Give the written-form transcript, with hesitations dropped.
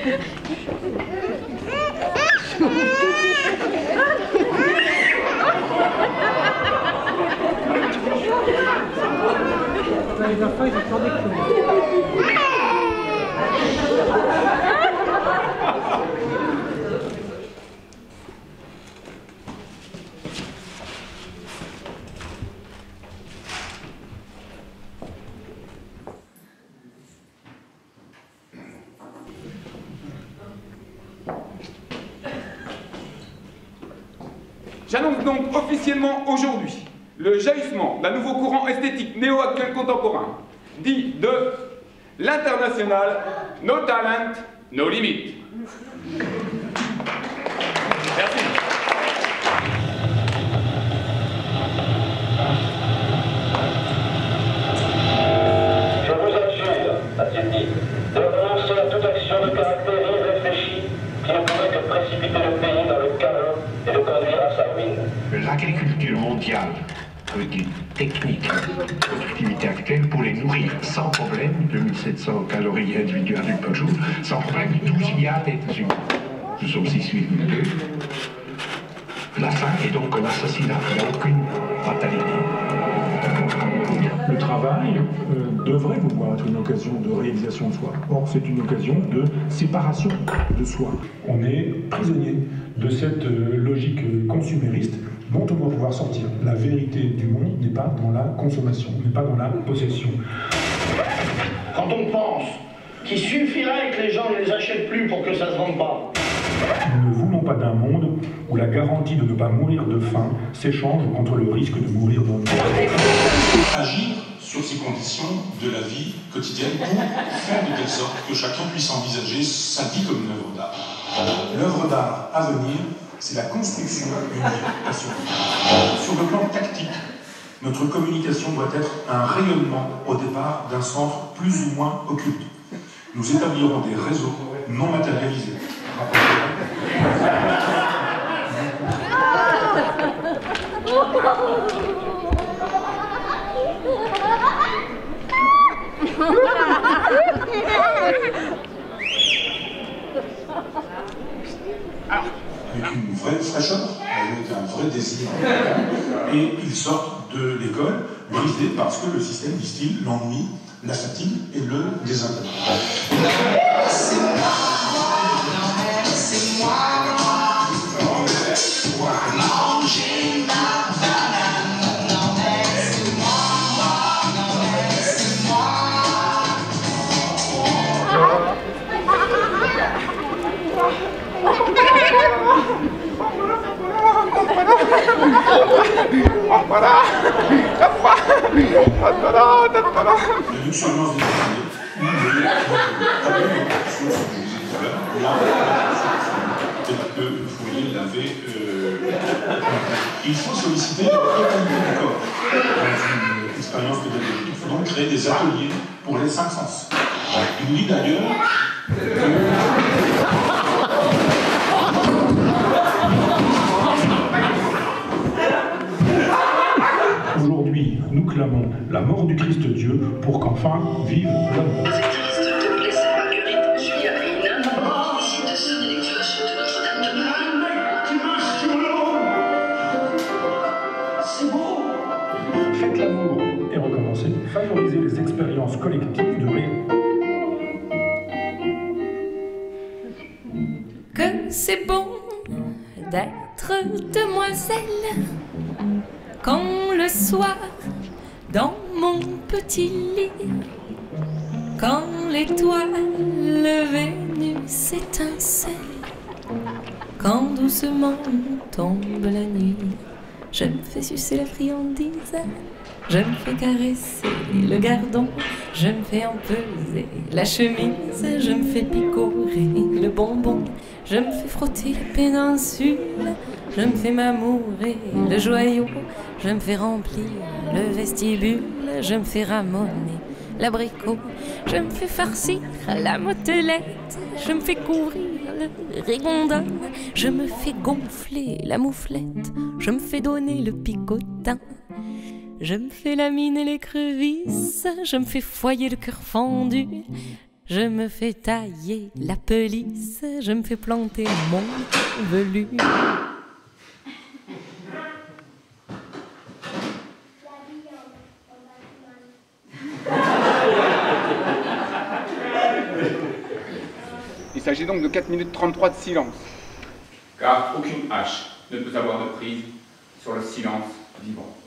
Les enfants, ils ont toujours des clous. J'annonce donc officiellement aujourd'hui le jaillissement d'un nouveau courant esthétique néo-actuel contemporain, dit de l'international No Talent, No Limit. Merci. Je vous adjure, a-t-il dit, de renoncer à toute action de caractère irréfléchi qui ne pourrait que précipiter le pays dans le chaos et le conduire à sa ruine. L'agriculture mondiale, avec les techniques de productivité actuelle, pour les nourrir sans problème, 2700 calories individuelles par jour, sans problème, 12 milliards d'êtres humains. Nous sommes 6,2. La faim est donc un assassinat, il n'y a aucune fatalité. Le travail devrait pouvoir être une occasion de réalisation de soi. Or, c'est une occasion de séparation de soi. On est prisonnier de cette logique consumériste dont on doit pouvoir sortir. La vérité du monde n'est pas dans la consommation, n'est pas dans la possession. Quand on pense qu'il suffirait que les gens ne les achètent plus pour que ça se vende pas. Nous ne voulons pas d'un monde où la garantie de ne pas mourir de faim s'échange contre le risque de mourir d'ennui. Agir sur ces conditions de la vie quotidienne pour faire de telle sorte que chacun puisse envisager sa vie comme une œuvre d'art. L'œuvre d'art à venir, c'est la construction d'une vie passionnante. Sur le plan tactique, notre communication doit être un rayonnement au départ d'un centre plus ou moins occulte. Nous établirons des réseaux non matérialisés. Avec une vraie fraîcheur, avec un vrai désir. Et ils sortent de l'école brisés parce que le système distille l'ennui, la fatigue et le désintérêt. Il faut solliciter la totalité du corps. Dans une expérience pédagogique, il faut donc créer des ateliers pour les 5 sens. Il dit d'ailleurs Aujourd'hui, nous clamons la mort du Christ Dieu pour qu'enfin vive l'amour. Faites l'amour et recommencez. Favorisez les expériences collectives de rire. Que c'est bon d'être demoiselle quand le soir dans mon petit lit, quand l'étoile Vénus étincelle, quand doucement tombe la nuit, je me fais sucer la friandise, je me fais caresser le gardon, je me fais empeser la chemise, je me fais picorer le bonbon, je me fais frotter la péninsule, je me fais m'amourer le joyau, je me fais remplir le vestibule, je me fais ramoner l'abricot, je me fais farcir la motelette, je me fais couvrir le rigondin, je me fais gonfler la mouflette, je me fais donner le picotin, je me fais laminer l'écrevisse, je me fais foyer le cœur fendu, Je me fais tailler la pelisse, je me fais planter mon velu. Il s'agit donc de 4 minutes 33 de silence. Car aucune hache ne peut avoir de prise sur le silence vivant.